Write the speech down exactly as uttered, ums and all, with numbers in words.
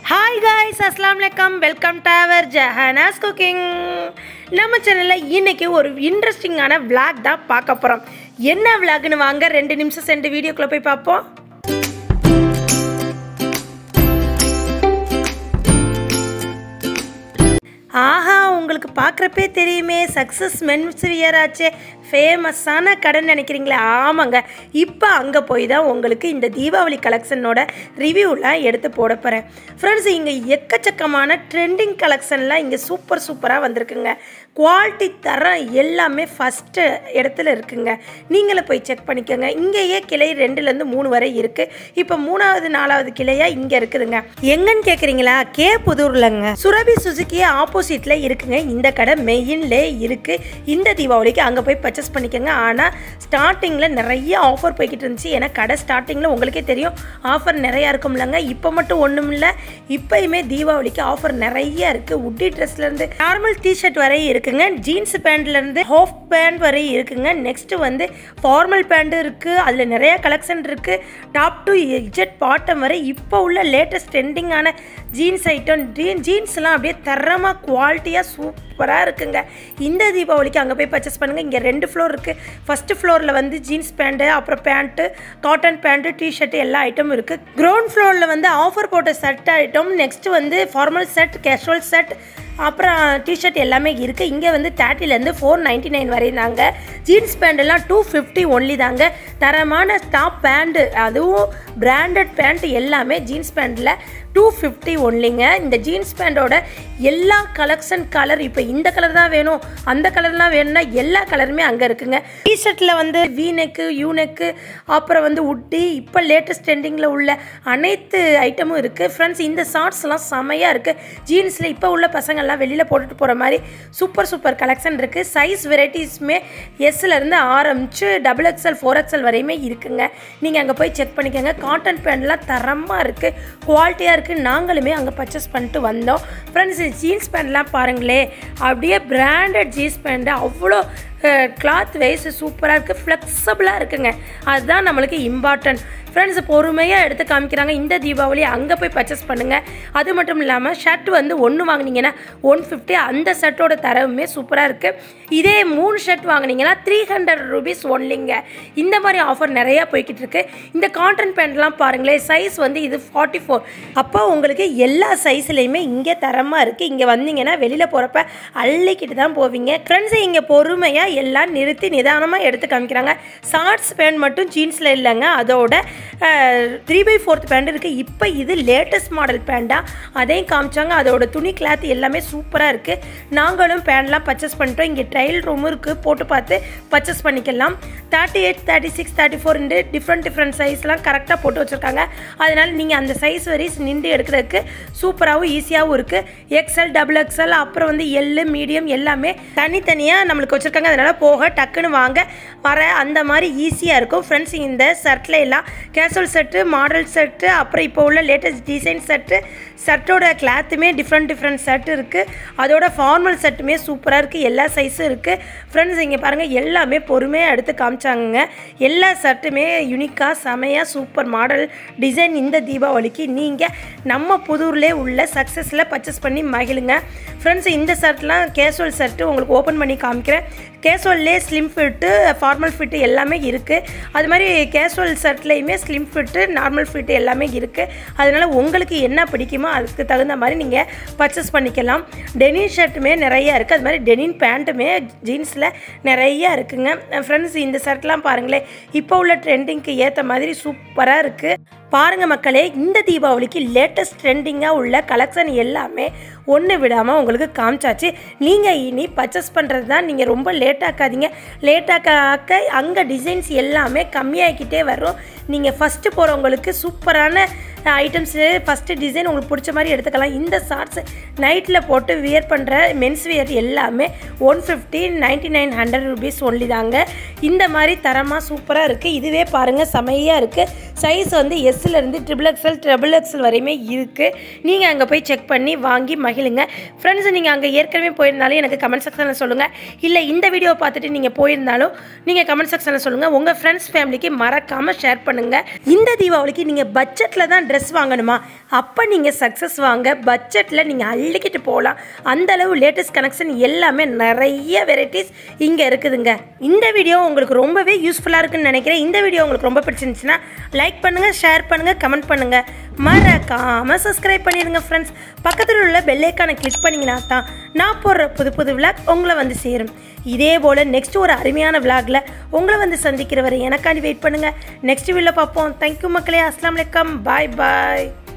Hi guys, Assalamu alaikum. Welcome to our Jahana's Cooking. நம்ம சேனல்ல இன்னைக்கு ஒரு இன்ட்ரஸ்டிங்கான vlog தான் பார்க்க போறோம். என்ன vlogனு வாங்க ரெண்டு நிமிஷம் சென்று வீடியோக்குள்ள போய் பாப்போம். ஆஹா உங்களுக்கு பார்க்குறப்பே தெரியுமே சக்ஸஸ் மென்ஸ் வியர் ஆச்சே ஃபேமஸான கடைன்னு நினைக்கிறீங்களா? ஆமாங்க, இப்போ அங்கே போய் தான் உங்களுக்கு இந்த தீபாவளி கலெக்ஷனோட ரிவ்யூலாம் எடுத்து போட போகிறேன். ஃப்ரெண்ட்ஸ், இங்கே எக்கச்சக்கமான ட்ரெண்டிங் கலெக்ஷன்லாம் இங்கே சூப்பர் சூப்பராக வந்திருக்குங்க. குவாலிட்டி தரம் எல்லாமே ஃபஸ்ட்டு இடத்துல இருக்குங்க. நீங்களே போய் செக் பண்ணிக்கோங்க. இங்கேயே கிளை ரெண்டுலேருந்து மூணு வரை இருக்குது. இப்போ மூணாவது நாலாவது கிளையாக இங்கே இருக்குதுங்க. எங்கன்னு கேட்குறீங்களா? கே புதூர்லங்க சுரபி சுசுக்கி ஆப்போசிட்டில் இருக்குங்க. இந்த கடை மெயின்லே இருக்குது. இந்த தீபாவளிக்கு அங்கே போய் பர்ச்சேஸ் பண்ணிக்கோங்க. ஆனால் ஸ்டார்டிங்கில் நிறைய ஆஃபர் போய்கிட்டு இருந்துச்சு. ஏன்னா கடை ஸ்டார்டிங்கில் உங்களுக்கே தெரியும் ஆஃபர் நிறையா இருக்கும்லங்க. இப்போ மட்டும் ஒன்றும் இல்லை, இப்போயுமே தீபாவளிக்கு ஆஃபர் நிறைய இருக்குது. உட்டி ட்ரெஸ்லேருந்து நார்மல் டிஷர்ட் வரை இருக்குங்க. ஜீன்ஸ் பேண்ட்லேருந்து ஹாஃப் பேண்ட் வரை இருக்குங்க. நெக்ஸ்ட்டு வந்து ஃபார்மல் பேண்ட்டு இருக்குது. அதில் நிறையா கலெக்ஷன் இருக்குது. டாப் டு எக்ஜெட் பாட்டம் வரை இப்போ உள்ள லேட்டஸ்ட் ட்ரெண்டிங்கான ஜீன்ஸ் ஐட்டம் ஜீன்ஸ்லாம் அப்படியே தரமாக குவாலிட்டியாக சூப்பராக இருக்குங்க. இந்த தீபாவளிக்கு அங்கே போய் பர்ச்சேஸ் பண்ணுங்கள். இங்கே ரெண்டு ஃப்ளோர் இருக்குது. ஃபஸ்ட்டு ஃப்ளோரில் வந்து ஜீன்ஸ் பேண்ட்டு, அப்புறம் பேண்ட்டு, காட்டன் பேண்ட்டு, டிஷர்ட்டு எல்லா ஐட்டமும் இருக்குது. கிரவுண்ட் ஃப்ளோரில் வந்து ஆஃபர் போட்ட செட் ஐட்டம், நெக்ஸ்ட்டு வந்து ஃபார்மல் செட், கேஷுவல் செட், அப்புறம் டிஷர்ட் எல்லாமே இருக்குது. இங்கே வந்து தேர்ட்டிலேருந்து ஃபோர் நைன்ட்டி நைன் வரை தாங்க. ஜீன்ஸ் பேண்டெல்லாம் டூ ஃபிஃப்டி ஒன்லி தாங்க. தரமான டாப் பேண்ட்டு, அதுவும் பிராண்டட் பேண்ட் எல்லாமே ஜீன்ஸ் பேண்ட்டில் டூ ஃபிஃப்டி ஒன்லிங்க. இந்த ஜீன்ஸ் பேண்டோட எல்லா கலெக்ஷன் கலர், இப்போ இந்த கலர் தான் வேணும் அந்த கலர்லாம் வேணும்னா எல்லா கலருமே அங்கே இருக்குங்க. டிஷர்ட்டில் வந்து வி நெக்கு, யூ நெக்கு, அப்புறம் வந்து உட்டி, இப்போ லேட்டஸ்ட் ட்ரெண்டிங்கில் உள்ள அனைத்து ஐட்டமும் இருக்குது. ஃப்ரெண்ட்ஸ், இந்த ஷார்ட்ஸ்லாம் செமையாக இருக்குது. ஜீன்ஸில் இப்போ உள்ள பசங்கள்லாம் வெளியில் போட்டுட்டு போகிற மாதிரி சூப்பர் சூப்பர் கலெக்ஷன் இருக்குது. சைஸ் வெரைட்டிஸுமே எஸ்லேருந்து ஆரம்பிச்சு டபுள் எக்ஸ்எல் ஃபோர் எக்ஸ்எல் வரையுமே இருக்குங்க. நீங்கள் அங்கே போய் செக் பண்ணிக்கோங்க. காட்டன் பேண்ட்லாம் தரமாக இருக்குது, குவாலிட்டியாக இருக்குது. நாங்களுமே அங்கே பர்ச்சேஸ் பண்ணிட்டு வந்தோம். ஃப்ரெண்ட்ஸ், ஜீன்ஸ் பேண்ட்லாம் பாருங்களே, அப்படியே பிராண்டட் ஜீன்ஸ் பேண்ட்டு அவ்வளோ கிளாத் வைஸ் சூப்பராக இருக்குது, ஃப்ளெக்சிபிளாக இருக்குங்க. அதுதான் நம்மளுக்கு இம்பார்ட்டன்ட். ஃப்ரெண்ட்ஸ், பொறுமையாக எடுத்து காமிக்கிறாங்க. இந்த தீபாவளி அங்கே போய் பர்ச்சேஸ் பண்ணுங்கள். அது மட்டும் இல்லாமல் ஷர்ட் வந்து ஒன்று வாங்கினீங்கன்னா ஒன் ஃபிஃப்டி, அந்த ஷர்ட்டோட தரவுமே சூப்பராக இருக்குது. இதே மூணு ஷர்ட் வாங்கினீங்கன்னா த்ரீ ஹண்ட்ரட் ருபீஸ் ஒன்லிங்க. இந்த மாதிரி ஆஃபர் நிறையா போய்கிட்டு இருக்கு. இந்த காட்டன் பேண்ட்லாம் பாருங்களேன், சைஸ் வந்து இது ஃபார்ட்டி ஃபோர். அப்போ உங்களுக்கு எல்லா சைஸ்லேயுமே இங்கே தரமாக இருக்குது. இங்கே வந்தீங்கன்னா வெளியில் போகிறப்ப அள்ளிக்கிட்டு தான் போவீங்க. ஃப்ரெண்ட்ஸ், இங்கே பொறுமையாக எல்லாம் நிறுத்தி நிதானமாக எடுத்து காமிக்கிறாங்க. ஷார்ட்ஸ் பேண்ட் மட்டும் ஜீன்ஸில் இல்லைங்க, அதோட த்ரீ பை ஃபோர்த் பேண்ட் இருக்குது. இப்போ இது லேட்டஸ்ட் மாடல் பேண்டாக அதையும் காமிச்சாங்க. அதோட துணி கிளாத் எல்லாமே சூப்பராக இருக்குது. நாங்களும் பேண்ட்லாம் பர்ச்சேஸ் பண்ணிட்டோம். இங்கே ட்ரையல் ரூமும் இருக்குது, போட்டு பார்த்து பர்ச்சேஸ் பண்ணிக்கலாம். Thirty eight thirty six thirty four இண்டு டிஃப்ரெண்ட் டிஃப்ரெண்ட் சைஸ்லாம் கரெக்டாக போட்டு வச்சுருக்காங்க. அதனால் நீங்கள் அந்த சைஸ் வரைஸ் நின்று எடுக்கிறதுக்கு சூப்பராகவும் ஈஸியாகவும் இருக்குது. எக்ஸ்எல், டபுள் எக்ஸ்எல், அப்புறம் வந்து எல்லு, மீடியம் எல்லாமே தனித்தனியாக நம்மளுக்கு வச்சுருக்காங்க. அதனால் போக டக்குன்னு வாங்க வர அந்த மாதிரி ஈஸியாக இருக்கும். ஃப்ரெண்ட்ஸ், இந்த ஷர்ட்டில் எல்லாம் கேஷுவல் செட்டு, மாடல் செட்டு, அப்புறம் இப்போ உள்ள லேட்டஸ்ட் டிசைன் செட்டு, ஷர்ட்டோட கிளாத்துமே டிஃப்ரெண்ட் டிஃப்ரெண்ட் செட் இருக்குது. அதோட ஃபார்மல் செட்டுமே சூப்பராக இருக்குது. எல்லா சைஸும் இருக்குது. ஃப்ரெண்ட்ஸ், இங்கே பாருங்கள், எல்லாமே பொறுமையாக எடுத்து காமிச்சாங்க. எல்லா ஷர்ட்டுமே யூனிக்காக செமையாக சூப்பர் மாடல் டிசைன். இந்த தீபாவளிக்கு நீங்கள் நம்ம புதூர்லேயே உள்ள சக்ஸஸில் பர்ச்சேஸ் பண்ணி மகிழுங்க. ஃப்ரெண்ட்ஸ், இந்த ஷர்ட்லாம் கேஷுவல் ஷர்ட்டு உங்களுக்கு ஓப்பன் பண்ணி காமிக்கிறேன். கேஷுவல்லே ஸ்லிம் ஃபிட்டு, ஃபார்மல் ஃபிட்டு எல்லாமே இருக்குது. அது மாதிரி கேஷுவல் ஷர்ட்லேயுமே ஸ்லிம் ஃபிட்டு, நார்மல் ஃபிட்டு எல்லாமே இருக்குது. அதனால் உங்களுக்கு என்ன பிடிக்குமோ அதுக்கு தகுந்த மாதிரி நீங்கள் பர்ச்சேஸ் பண்ணிக்கலாம். டெனின் ஷர்ட்டுமே நிறையா இருக்குது. அது மாதிரி டெனின் பேண்ட்டுமே ஜீன்ஸில் நிறையா இருக்குங்க. ஃப்ரெண்ட்ஸ், இந்த ஷர்ட்லாம் பாருங்களேன், இப்போ உள்ள ட்ரெண்டிங்க்கு ஏற்ற மாதிரி சூப்பராக இருக்குது. பாருங்கள் மக்களே, இந்த தீபாவளிக்கு லேட்டஸ்ட் ட்ரெண்டிங்காக உள்ள கலெக்ஷன் எல்லாமே ஒன்று விடாமல் உங்களுக்கு காமிச்சாச்சு. நீங்கள் இனி பர்ச்சேஸ் பண்ணுறது தான். நீங்கள் ரொம்ப லேட்டாக்காதீங்க. லேட்டாக்க அங்கே டிசைன்ஸ் எல்லாமே கம்மியாகிக்கிட்டே வரும். நீங்கள் ஃபஸ்ட்டு போகிறவங்களுக்கு சூப்பரான ஐட்டம்ஸு, ஃபஸ்ட்டு டிசைன் உங்களுக்கு பிடிச்ச மாதிரி எடுத்துக்கலாம். இந்த ஷார்ட்ஸ் நைட்டில் போட்டு வியர் பண்ணுற மென்ஸ் வியர் எல்லாமே one fifty ninety nine hundred rupees only தாங்க. இந்த மாதிரி தரமாக சூப்பராக இருக்குது. இதுவே பாருங்கள் செமையாக இருக்குது. சைஸ் வந்து எஸ்லேருந்து ட்ரிபிள் எக்ஸ்எல் ட்ரிபிள் எக்ஸ்எல் வரையுமே இருக்குது. நீங்கள் அங்கே போய் செக் பண்ணி வாங்கி மகிழுங்க. ஃப்ரெண்ட்ஸ், நீங்கள் அங்கே ஏற்கனவே போயிருந்தாலும் எனக்கு கமெண்ட் செக்ஷனில் சொல்லுங்கள். இல்லை இந்த வீடியோவை பார்த்துட்டு நீங்கள் போயிருந்தாலும் நீங்கள் கமெண்ட் செக்ஷனில் சொல்லுங்கள். உங்கள் ஃப்ரெண்ட்ஸ் ஃபேமிலிக்கு மறக்காமல் ஷேர் பண்ணுங்கள். இந்த தீபாவளிக்கு நீங்கள் பட்ஜெட்டில் தான் ட்ரெஸ் வாங்கணுமா? அப்போ நீங்கள் சக்ஸஸ் வாங்க. பட்ஜெட்டில் நீங்கள் அள்ளிக்கிட்டு போகலாம். அந்தளவு லேட்டஸ்ட் கலெக்ஷன் எல்லாமே நிறைய வெரைட்டிஸ் இங்கே இருக்குதுங்க. இந்த வீடியோ உங்களுக்கு ரொம்பவே யூஸ்ஃபுல்லாக இருக்குன்னு நினைக்கிறேன். இந்த வீடியோ உங்களுக்கு ரொம்ப பிடிச்சிருந்துச்சுன்னா லைக் பண்ணுங்கள், ஷேர் பண்ணுங்கள், கமெண்ட் பண்ணுங்கள். மறக்காமல் சப்ஸ்கிரைப் பண்ணிடுங்க ஃப்ரெண்ட்ஸ். பக்கத்தில் உள்ள பெல் ஐக்கானை கிளிக் பண்ணிங்கன்னா தான் நான் போடுற புது புது விளாக் உங்களை வந்து சேரும். இதே போல் நெக்ஸ்ட் ஒரு அருமையான விளாகில் உங்களை வந்து சந்திக்கிற வரை எனக்காண்டி வெயிட் பண்ணுங்கள். நெக்ஸ்ட் வீடியோவில் பார்ப்போம். தேங்க்யூ மக்களே. அஸ்ஸலாமு அலைக்கும். பாய் பாய்.